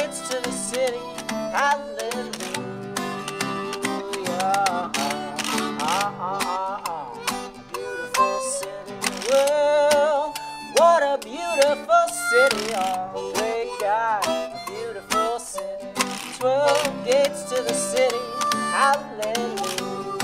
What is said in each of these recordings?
gates to the city. Hallelujah. Beautiful city. Well, what a beautiful city. Oh, great God, a beautiful city. 12 gates to the city. Hallelujah.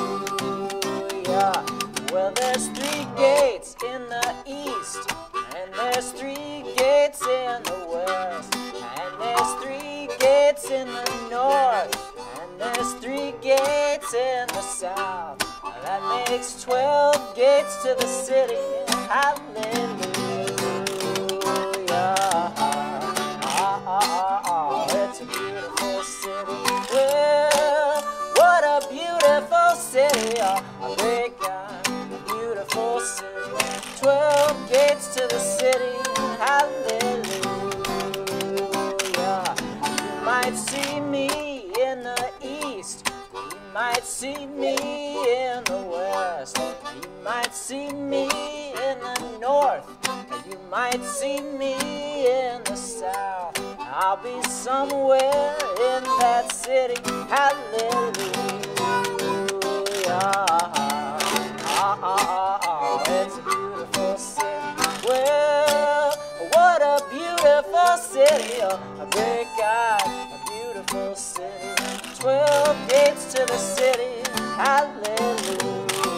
Well, there's 3 gates in the east, and there's 3 gates in the west, and there's 3 gates in the north, and there's 3 gates in the south. That makes 12 gates to the city. Hallelujah. It's a beautiful city. Well, what a beautiful city. A great God, a beautiful city. 12 gates to the city. Hallelujah. You might see me in the east. You might see me in the west. You might see me in the north. You might see me in the south. I'll be somewhere in that city. Hallelujah. It's a beautiful city. Well, what a beautiful city. A great God, a beautiful city. 12 gates to the city. Hallelujah.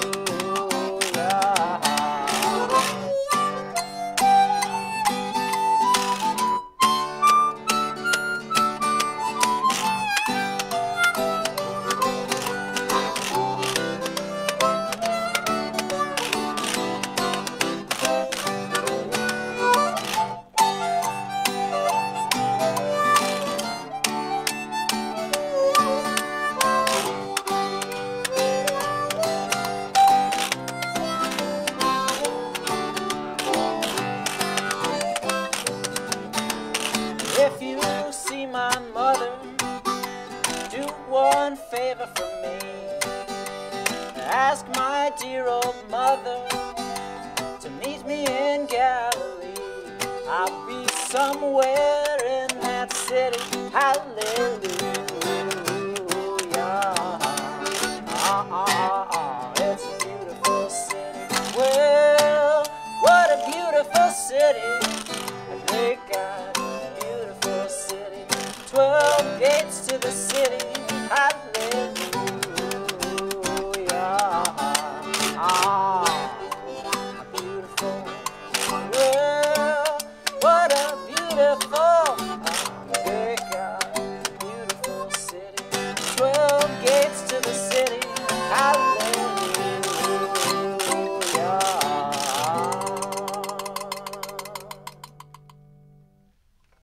If you see my mother, do one favor for me. Ask my dear old mother to meet me in Galilee. I'll be somewhere in that city. Hallelujah. It's a beautiful city. Well, what a beautiful city. A great God. 12 gates to the city.